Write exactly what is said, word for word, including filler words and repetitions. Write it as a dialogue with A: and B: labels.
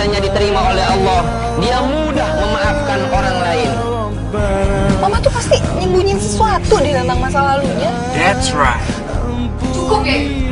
A: dosanya diterima oleh Allah. Dia mudah memaafkan orang lain.
B: Mama tuh pasti nyembunyiin sesuatu di tentang masa lalunya.
C: That's right.
B: Cukup ya.